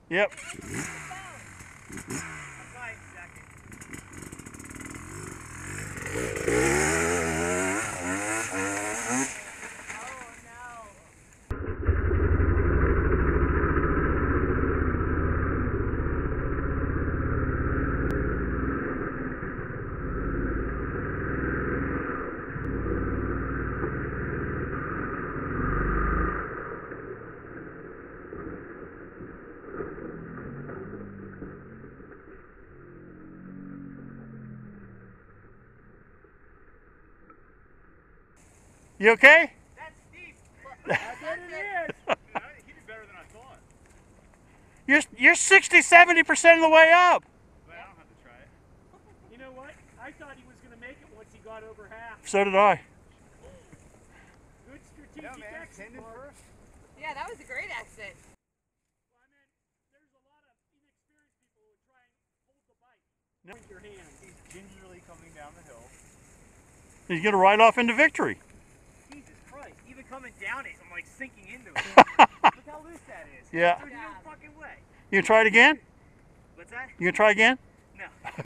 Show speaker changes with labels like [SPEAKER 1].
[SPEAKER 1] Yep. You okay?
[SPEAKER 2] That's steep.
[SPEAKER 3] I bet it is.
[SPEAKER 2] He did better than I thought.
[SPEAKER 1] You're 60–70% of the way up.
[SPEAKER 2] But I don't have to try it.
[SPEAKER 3] You know what? I thought he was going to make it once he got over half.
[SPEAKER 1] So did I.
[SPEAKER 3] Good strategic exit, Mark.
[SPEAKER 4] Yeah, that was a great exit.
[SPEAKER 3] Well, I mean, there's a lot of inexperienced people who try and hold the bike. Point your hand.
[SPEAKER 2] He's gingerly coming down the hill.
[SPEAKER 1] He's gonna ride off into victory.
[SPEAKER 2] Jesus Christ! Even coming down it, I'm like sinking into it. Look how loose that is.
[SPEAKER 1] Yeah.
[SPEAKER 2] There's no fucking way.
[SPEAKER 1] You gonna try it again?
[SPEAKER 2] What's that?
[SPEAKER 1] You gonna try again?
[SPEAKER 2] No.